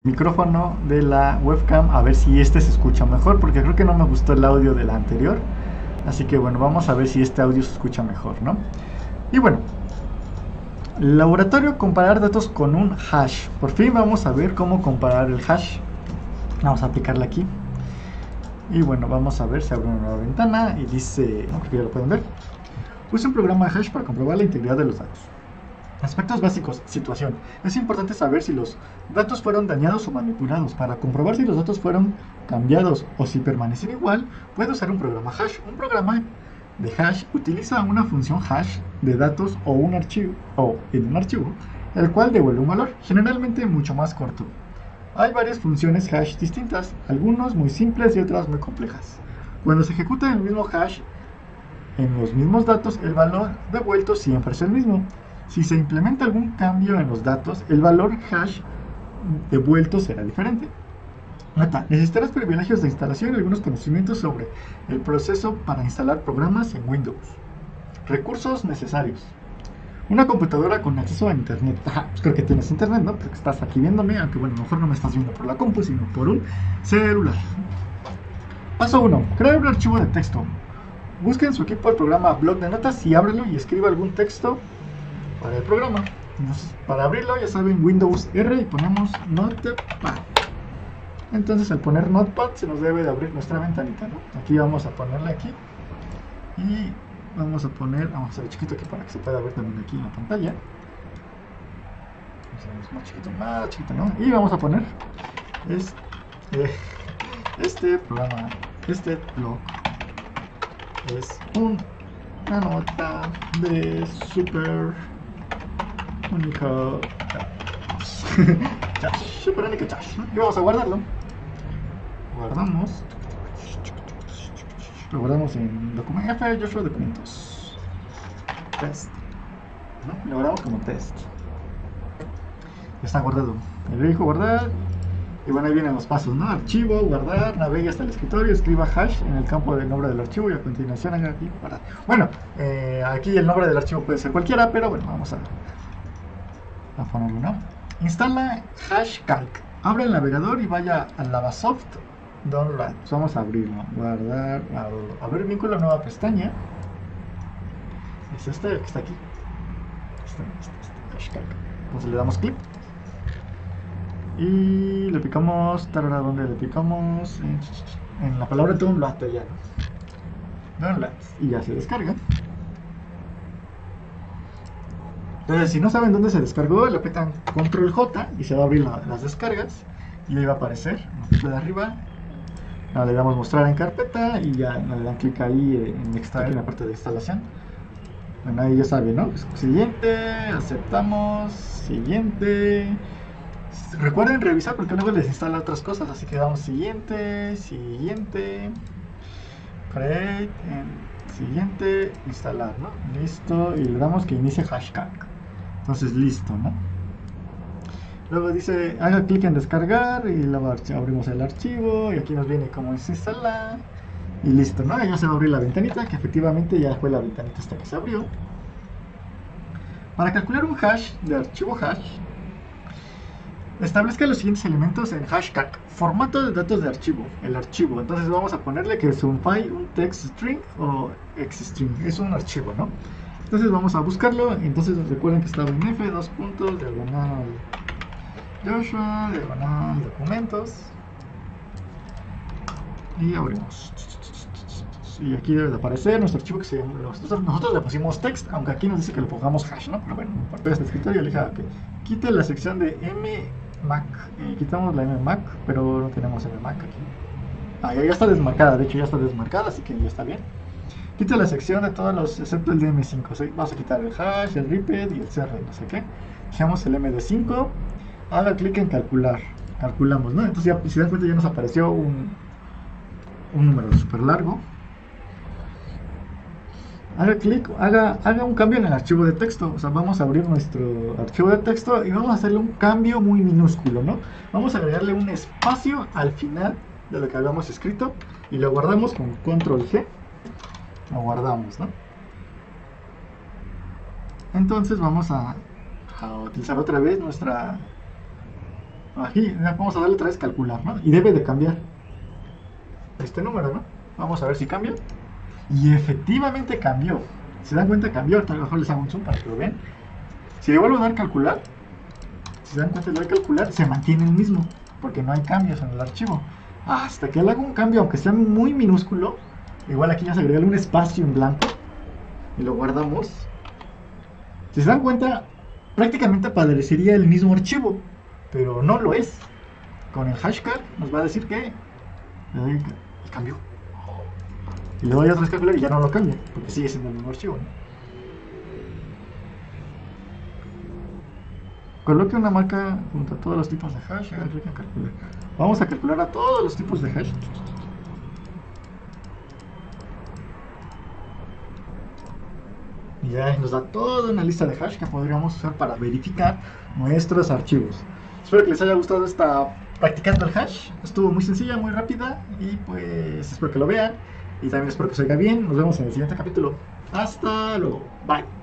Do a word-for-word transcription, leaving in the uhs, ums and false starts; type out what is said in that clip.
micrófono de la webcam a ver si este se escucha mejor, porque creo que no me gustó el audio de la anterior. Así que bueno, vamos a ver si este audio se escucha mejor, ¿no? Y bueno, laboratorio, comparar datos con un hash. Por fin vamos a ver cómo comparar el hash. Vamos a aplicarla aquí. Y bueno, vamos a ver si abre una nueva ventana y dice, no creo que ya lo pueden ver. Use un programa de hash para comprobar la integridad de los datos. Aspectos básicos. Situación. Es importante saber si los datos fueron dañados o manipulados. Para comprobar si los datos fueron cambiados o si permanecen igual, puede usar un programa hash. Un programa de hash utiliza una función hash de datos o un archivo o en un archivo, el cual devuelve un valor, generalmente mucho más corto. Hay varias funciones hash distintas, algunas muy simples y otras muy complejas. Cuando se ejecuta el mismo hash en los mismos datos, el valor devuelto siempre es el mismo. Si se implementa algún cambio en los datos, el valor hash devuelto será diferente. Nota, necesitarás privilegios de instalación y algunos conocimientos sobre el proceso para instalar programas en Windows. Recursos necesarios. Una computadora con acceso a internet. Ajá, pues creo que tienes internet, ¿no? Porque estás aquí viéndome, aunque bueno, a lo mejor no me estás viendo por la compu, sino por un celular. Paso uno. Crear un archivo de texto. Busque en su equipo el programa Bloc de Notas y ábrelo y escriba algún texto para el programa. Entonces, para abrirlo, ya saben, Windows R y ponemos Notepad. Entonces, al poner Notepad, se nos debe de abrir nuestra ventanita, ¿no? Aquí vamos a ponerle aquí. Y vamos a poner, vamos a hacer chiquito aquí para que se pueda ver también aquí en la pantalla. Vamos a más chiquito, más chiquito, ¿no? Y vamos a poner este, este programa, este blog es un, una nota de super única chash, super única chash, ¿no? Y vamos a guardarlo. Guardamos. Lo guardamos en documento F, Joshua documentos. Test. ¿No? Lo guardamos como test. Ya está guardado. Le dijo guardar. Y bueno, ahí vienen los pasos, ¿no? Archivo, guardar, navegue hasta el escritorio, escriba hash en el campo del nombre del archivo y a continuación haga aquí guardar. Bueno, eh, aquí el nombre del archivo puede ser cualquiera, pero bueno, vamos a, a ponerlo, ¿no? Instala Hashcalc. Abre el navegador y vaya a Lavasoft Download. Pues vamos a abrirlo, guardar, a, abrir vínculo, nueva pestaña. Es este el que está aquí. Este, este, este, Hashcalc. Entonces le damos clic. Y le picamos, tarara, ¿dónde le picamos? En, en la palabra download ya, ¿no? Download. Y ya se descarga. Entonces, si no saben dónde se descargó, le apretan control J y se va a abrir la, las descargas. Y ahí va a aparecer, de arriba. No, le damos mostrar en carpeta y ya no, le dan clic ahí en extraer en la parte de instalación. Bueno, ahí ya saben, ¿no? Siguiente, aceptamos, siguiente. Recuerden revisar porque luego les instala otras cosas, así que damos siguiente, siguiente, create, siguiente, instalar, ¿no? Listo, y le damos que inicie Hashcalc. Entonces listo, ¿no? Luego dice, haga clic en descargar y luego abrimos el archivo y aquí nos viene cómo se instala y listo, ¿no? Ya se va a abrir la ventanita, que efectivamente ya fue la ventanita hasta que se abrió. Para calcular un hash de archivo hash, establezca los siguientes elementos en Hashcalc. Formato de datos de archivo, el archivo. Entonces vamos a ponerle que es un file, un text string o xstring. Es un archivo, ¿no? Entonces vamos a buscarlo. Entonces recuerden que estaba en F, dos puntos, diagonal Joshua, diagonal documentos. Y abrimos. Y aquí debe de aparecer nuestro archivo que se llama, nosotros, nosotros le pusimos text, aunque aquí nos dice que le pongamos hash, ¿no? Pero bueno, por este escritorio elija que quite la sección de mmac. Eh, quitamos la mmac, pero no tenemos mmac aquí. Ah, ya, ya está desmarcada, de hecho ya está desmarcada, así que ya está bien. Quita la sección de todos los, excepto el de eme cinco. ¿Sí? Vamos a quitar el hash, el repeat y el cr, no sé qué. Dejamos el eme de cinco. Haga clic en calcular. Calculamos, ¿no? Entonces, ya, si dan cuenta, ya nos apareció un, un número súper largo. Haga clic, haga, haga un cambio en el archivo de texto. O sea, vamos a abrir nuestro archivo de texto y vamos a hacerle un cambio muy minúsculo, ¿no? Vamos a agregarle un espacio al final de lo que habíamos escrito y lo guardamos con control G. Lo guardamos, ¿no? Entonces vamos a, a utilizar otra vez nuestra Aquí vamos a darle otra vez calcular, ¿no? Y debe de cambiar este número, ¿no? Vamos a ver si cambia. Y efectivamente cambió. ¿Se dan cuenta? Cambió. A lo mejor les hago un zoom para que lo vean. Si le vuelvo a dar calcular, si se dan cuenta de dar calcular, se mantiene el mismo, porque no hay cambios en el archivo. Hasta que le hago un cambio, aunque sea muy minúsculo, igual aquí ya se agrega un espacio en blanco y lo guardamos. Si se dan cuenta, prácticamente parecería el mismo archivo, pero no lo es. Con el hashcard nos va a decir que le doy el cambio. Y le doy otra vez calcular y ya no lo cambia, porque sigue siendo el mismo archivo, ¿no? Coloque una marca junto a todos los tipos de hash. Haga clic en calcular. Vamos a calcular a todos los tipos de hash. Y ya nos da toda una lista de hash que podríamos usar para verificar nuestros archivos. Espero que les haya gustado esta practicando el hash. Estuvo muy sencilla, muy rápida. Y pues espero que lo vean. Y también espero que se oiga bien. Nos vemos en el siguiente capítulo. Hasta luego. Bye.